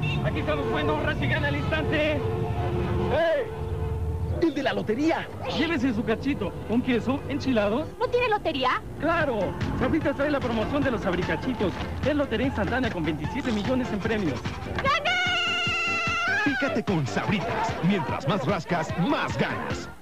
Aquí estamos, bueno, Rashi gana al instante. ¡Hey! ¡El de la lotería! Llévese su cachito. ¿Con queso? ¿Enchilados? ¿No tiene lotería? ¡Claro! Ahorita trae la promoción de los abricachitos. Es lotería instantánea con 27 millones en premios. ¡Gané! Pícate con Sabritas. Mientras más rascas, más ganas.